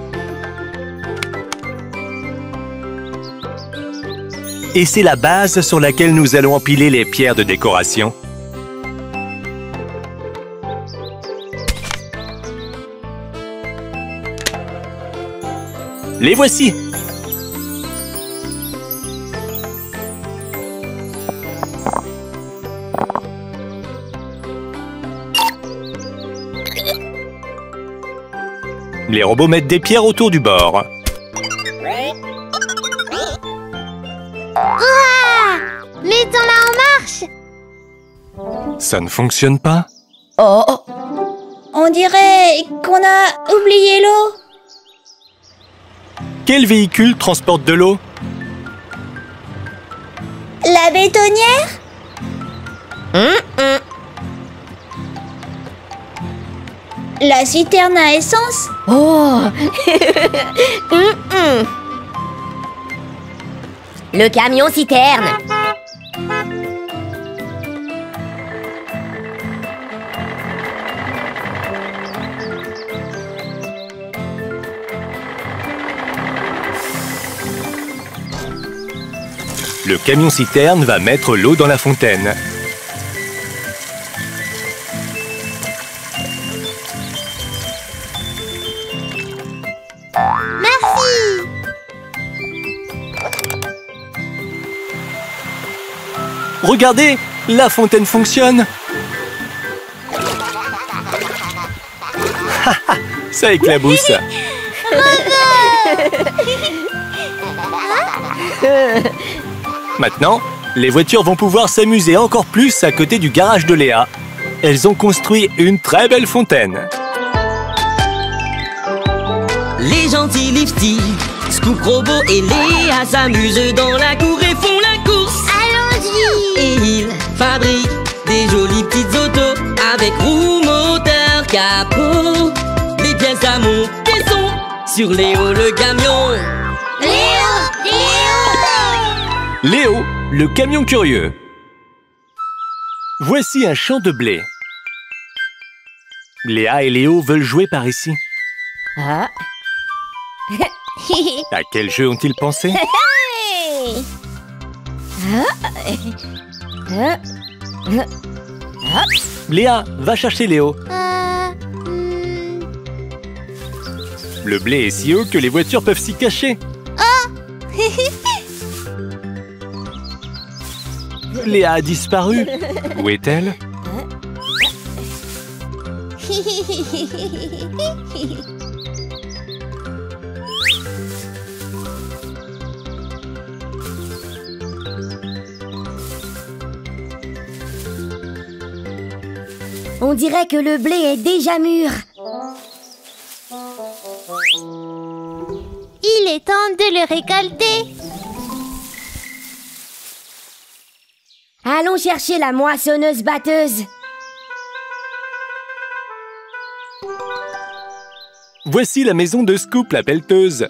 Speaker 3: Et c'est la base sur laquelle nous allons empiler les pierres de décoration. Les voici! Les robots mettent des pierres autour du bord.
Speaker 2: Mettons-la en marche!
Speaker 3: Ça ne fonctionne pas?
Speaker 4: Oh, on dirait qu'on a oublié l'eau.
Speaker 3: Quel véhicule transporte de l'eau?
Speaker 4: La bétonnière?
Speaker 5: Hum, hum.
Speaker 4: La citerne à essence?
Speaker 5: Oh. Hum, hum. Le camion citerne.
Speaker 3: Le camion citerne va mettre l'eau dans la fontaine.
Speaker 2: Merci!
Speaker 3: Regardez, la fontaine fonctionne. Ça éclabousse. Maintenant, les voitures vont pouvoir s'amuser encore plus à côté du garage de Léa. Elles ont construit une très belle fontaine.
Speaker 1: Les gentils Lifty, Scoop Robot et Léa s'amusent dans la cour et font la course.
Speaker 2: Allons-y!
Speaker 1: Et ils fabriquent des jolies petites autos avec roues, moteur, capot. Les pièces à monter sont sur Léo le camion.
Speaker 2: Léo! Léo!
Speaker 3: Léo, le camion curieux. Voici un champ de blé. Léa et Léo veulent jouer par ici.
Speaker 5: Ah.
Speaker 3: À quel jeu ont-ils pensé? Léa, va chercher Léo.
Speaker 2: Euh, hmm,
Speaker 3: Le blé est si haut que les voitures peuvent s'y cacher. Léa a disparu. Où est-elle?
Speaker 5: On dirait que le blé est déjà mûr.
Speaker 2: il est temps de le récolter.
Speaker 5: Allons chercher la moissonneuse-batteuse.
Speaker 3: Voici la maison de Scoop, la pelleteuse.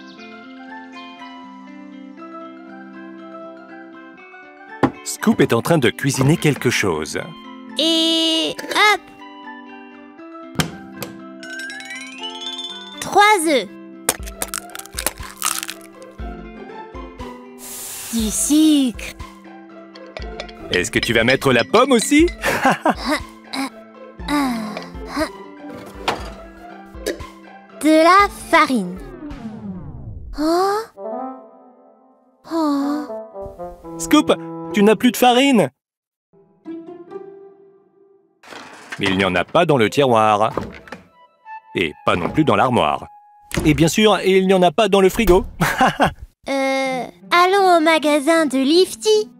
Speaker 3: Scoop est en train de cuisiner quelque chose.
Speaker 4: Et hop! Trois œufs. Du sucre.
Speaker 3: Est-ce que tu vas mettre la pomme aussi?
Speaker 4: De la farine.
Speaker 2: Oh. Oh.
Speaker 3: Scoop, tu n'as plus de farine? Il n'y en a pas dans le tiroir. Et pas non plus dans l'armoire. Et bien sûr, il n'y en a pas dans le frigo.
Speaker 4: euh, allons au magasin de Lifty.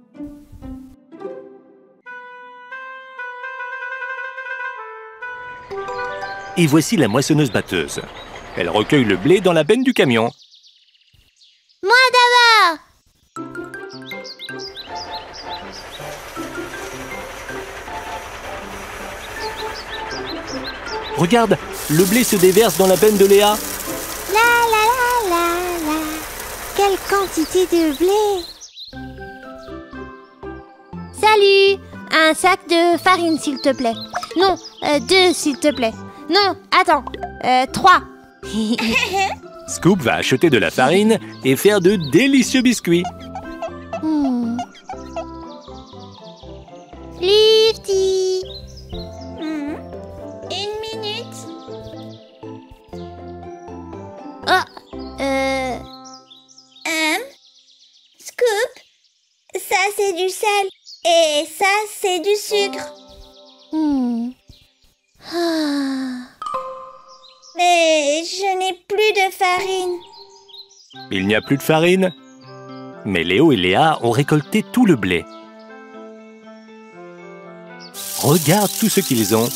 Speaker 3: Et voici la moissonneuse-batteuse. Elle recueille le blé dans la benne du camion.
Speaker 4: Moi d'abord!
Speaker 3: Regarde, le blé se déverse dans la benne de Léa.
Speaker 4: La la la la la. Quelle quantité de blé! Salut! Un sac de farine, s'il te plaît. Non, euh, deux, s'il te plaît. Non, attends, euh, trois.
Speaker 3: Scoop va acheter de la farine et faire de délicieux biscuits.
Speaker 4: Hmm. Lifty.
Speaker 2: Hmm. Une minute.
Speaker 4: Oh, euh...
Speaker 2: Hum. Scoop. Ça, c'est du sel. Et ça, c'est du sucre.
Speaker 4: Hmm. Ah.
Speaker 2: Mais je n'ai plus de farine.
Speaker 3: Il n'y a plus de farine. Mais Léo et Léa ont récolté tout le blé. Regarde tout ce qu'ils ont.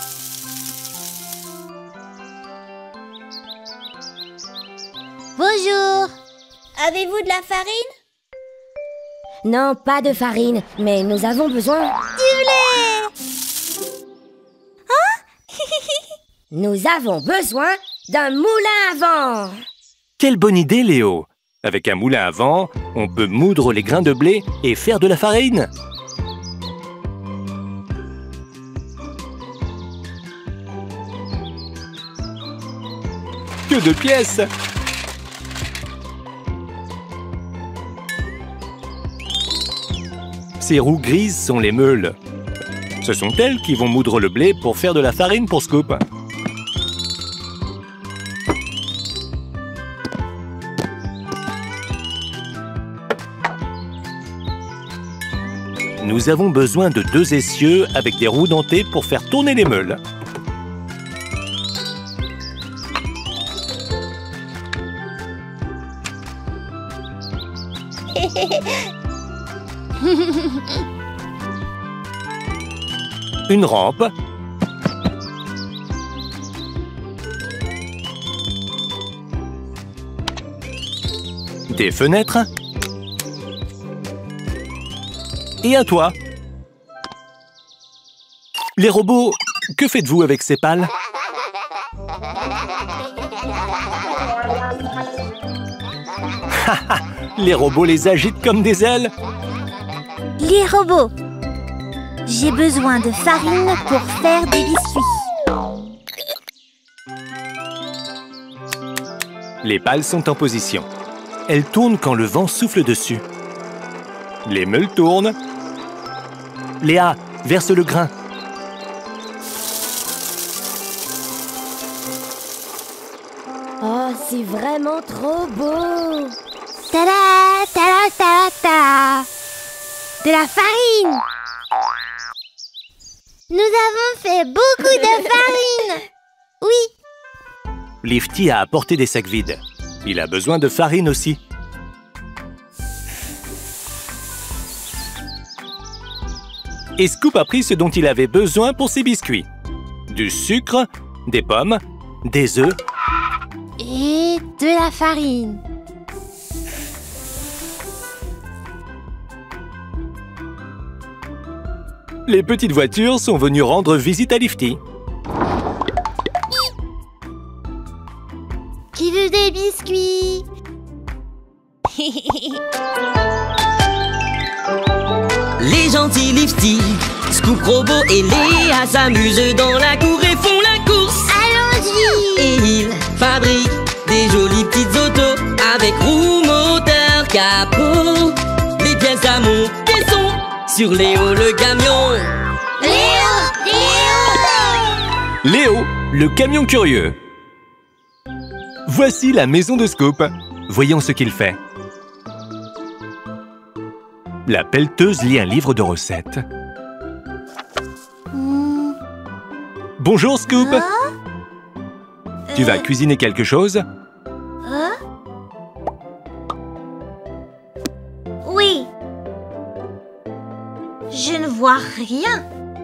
Speaker 4: Bonjour.
Speaker 2: Avez-vous de la farine?
Speaker 5: Non, pas de farine, mais nous avons besoin...
Speaker 2: Du blé!
Speaker 5: Nous avons besoin d'un moulin à vent.
Speaker 3: Quelle bonne idée, Léo! Avec un moulin à vent, on peut moudre les grains de blé et faire de la farine. Que de pièces! Ces roues grises sont les meules. Ce sont elles qui vont moudre le blé pour faire de la farine pour Scoop. Nous avons besoin de deux essieux avec des roues dentées pour faire tourner les meules. Une rampe. Des fenêtres. Et un toit. Les robots, que faites-vous avec ces pales? Les robots les agitent comme des ailes.
Speaker 4: Les robots. J'ai besoin de farine pour faire des biscuits.
Speaker 3: Les pales sont en position. Elles tournent quand le vent souffle dessus. Les meules tournent. Léa, verse le grain.
Speaker 5: Oh, c'est vraiment trop beau.
Speaker 4: Ta-da, ta-da, ta-da, ta. De la farine. Nous avons fait beaucoup de farine. Oui.
Speaker 3: Lifty a apporté des sacs vides. Il a besoin de farine aussi. Et Scoop a pris ce dont il avait besoin pour ses biscuits. Du sucre, des pommes, des œufs
Speaker 4: et de la farine.
Speaker 3: Les petites voitures sont venues rendre visite à Lifty.
Speaker 1: gentil Lifty, Scoop, Robot et Léa s'amusent dans la cour et font la course.
Speaker 4: Allons-y!
Speaker 1: Et ils fabriquent des jolies petites autos avec roues, moteur, capot. Les pièces à monter sont sur Léo le camion.
Speaker 4: Léo! Léo!
Speaker 3: Léo, le camion curieux. Voici la maison de Scoop. Voyons ce qu'il fait. La pelleteuse lit un livre de recettes.
Speaker 2: Hmm.
Speaker 3: Bonjour Scoop.
Speaker 2: Hein?
Speaker 3: Tu vas cuisiner quelque chose?
Speaker 2: Hein?
Speaker 4: Oui. Je ne vois rien.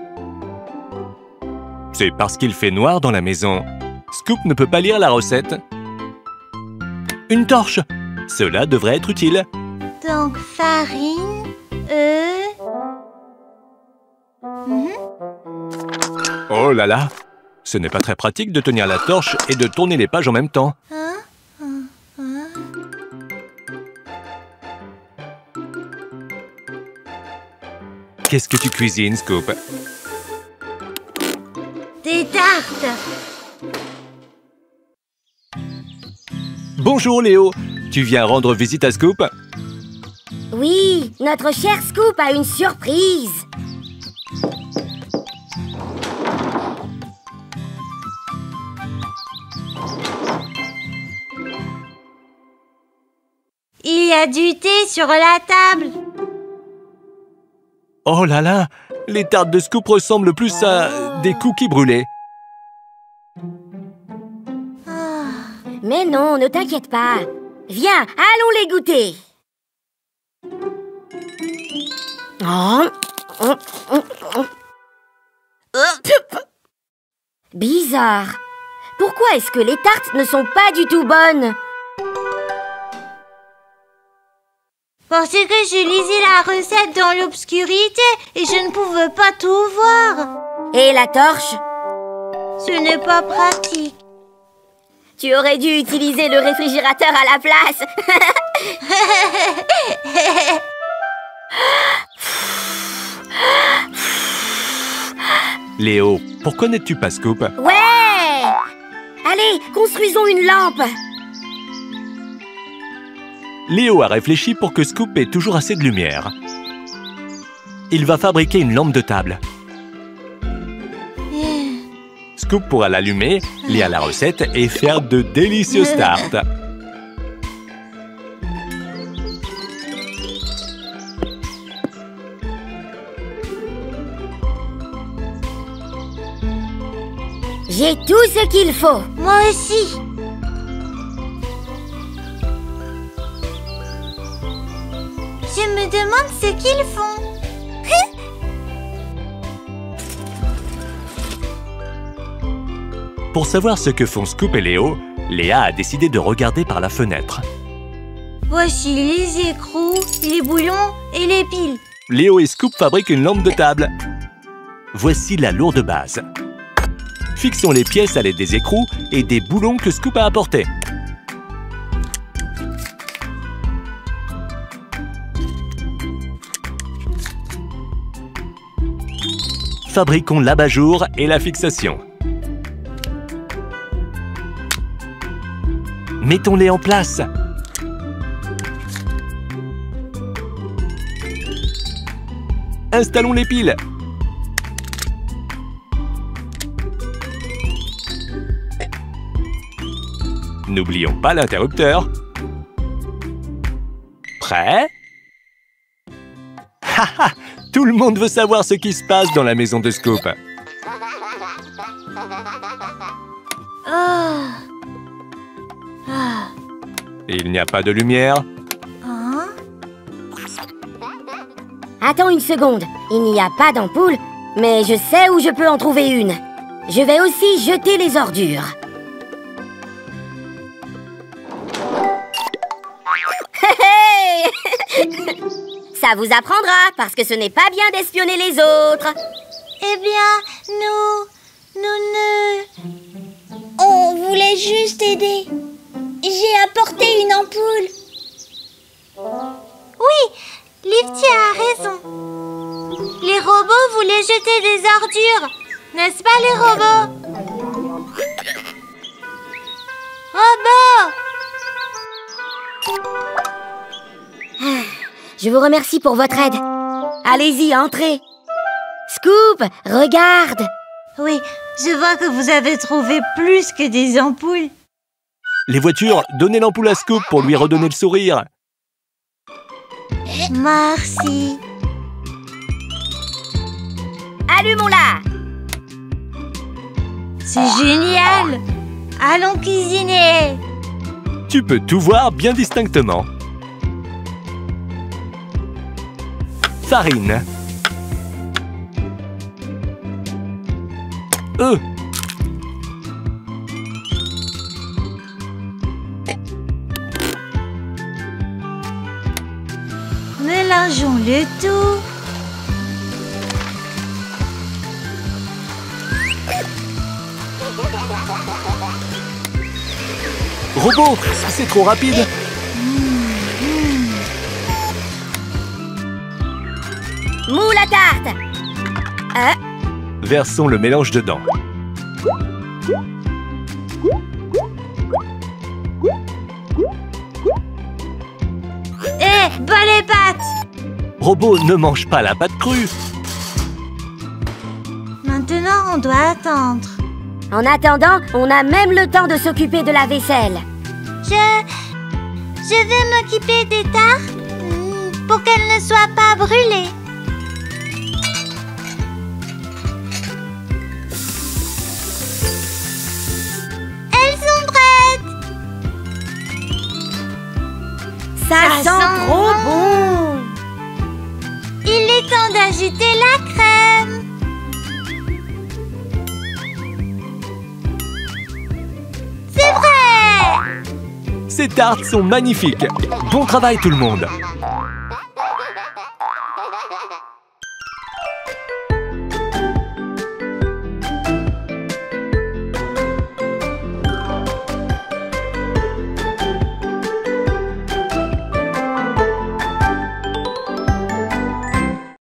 Speaker 3: C'est parce qu'il fait noir dans la maison. Scoop ne peut pas lire la recette. Une torche. Cela devrait être utile.
Speaker 2: Donc farine, œufs. Mhm.
Speaker 3: Oh là là! Ce n'est pas très pratique de tenir la torche et de tourner les pages en même temps.
Speaker 2: Hein? Hein? Hein?
Speaker 3: Qu'est-ce que tu cuisines, Scoop?
Speaker 4: Des tartes.
Speaker 3: Bonjour Léo, tu viens rendre visite à Scoop?
Speaker 5: Oui, notre cher Scoop a une surprise.
Speaker 4: Il y a du thé sur la table.
Speaker 3: Oh là là, les tartes de Scoop ressemblent plus à des cookies brûlés.
Speaker 5: Mais non, ne t'inquiète pas. Viens, allons les goûter. Oh. Bizarre. Pourquoi est-ce que les tartes ne sont pas du tout bonnes?
Speaker 4: Parce que je lisais la recette dans l'obscurité et je ne pouvais pas tout voir.
Speaker 5: Et la torche?
Speaker 4: Ce n'est pas pratique.
Speaker 5: Tu aurais dû utiliser le réfrigérateur à la place.
Speaker 3: Léo, pourquoi n'es-tu pas Scoop?
Speaker 5: Ouais! Allez, construisons une lampe.
Speaker 3: Léo a réfléchi pour que Scoop ait toujours assez de lumière. Il va fabriquer une lampe de table. Scoop pourra l'allumer, lire la recette et faire de délicieuses tartes.
Speaker 5: J'ai tout ce qu'il faut.
Speaker 4: Moi aussi. Je me demande ce qu'ils font.
Speaker 3: Pour savoir ce que font Scoop et Léo, Léa a décidé de regarder par la fenêtre.
Speaker 4: Voici les écrous, les bouillons et les piles.
Speaker 3: Léo et Scoop fabriquent une lampe de table. Voici la lourde base. Fixons les pièces à l'aide des écrous et des boulons que Scoop a apportés. Fabriquons l'abat-jour et la fixation. Mettons-les en place. Installons les piles. N'oublions pas l'interrupteur. Prêt? Haha! Tout le monde veut savoir ce qui se passe dans la maison de Scoop.
Speaker 4: Oh.
Speaker 3: Il n'y a pas de lumière.
Speaker 4: Hein?
Speaker 5: Attends une seconde. Il n'y a pas d'ampoule, mais je sais où je peux en trouver une. Je vais aussi jeter les ordures. Ça vous apprendra, parce que ce n'est pas bien d'espionner les autres.
Speaker 4: Eh bien, nous... nous ne...
Speaker 2: On voulait juste aider. J'ai apporté une ampoule.
Speaker 4: Oui, Lifty a raison. voulez jeter des ordures, n'est-ce pas les robots? Robots!
Speaker 5: Je vous remercie pour votre aide. Allez-y, entrez. Scoop, regarde.
Speaker 6: Oui, je vois que vous avez trouvé plus que des ampoules.
Speaker 3: Les voitures, donnez l'ampoule à Scoop pour lui redonner le sourire.
Speaker 6: Merci.
Speaker 5: Allumons-la.
Speaker 6: C'est génial. Allons cuisiner.
Speaker 3: Tu peux tout voir bien distinctement. Farine. Œufs.
Speaker 6: Mélangeons le tout.
Speaker 3: Robot, c'est trop rapide.
Speaker 5: Moule à tarte. Euh,
Speaker 3: Versons le mélange dedans.
Speaker 6: Eh, bas les pattes.
Speaker 3: Robot, ne mange pas la pâte crue.
Speaker 6: Maintenant, on doit attendre.
Speaker 5: en attendant, on a même le temps de s'occuper de la vaisselle.
Speaker 4: Je... Je vais m'occuper des tartes hmm, pour qu'elles ne soient pas brûlées. Elles sont prêtes.
Speaker 5: Ça,
Speaker 6: Ça
Speaker 5: sent,
Speaker 6: sent
Speaker 5: trop
Speaker 6: bon.
Speaker 5: bon.
Speaker 4: Il est temps d'ajouter la crème. C'est vrai!
Speaker 3: Ces tartes sont magnifiques. Bon travail tout le monde.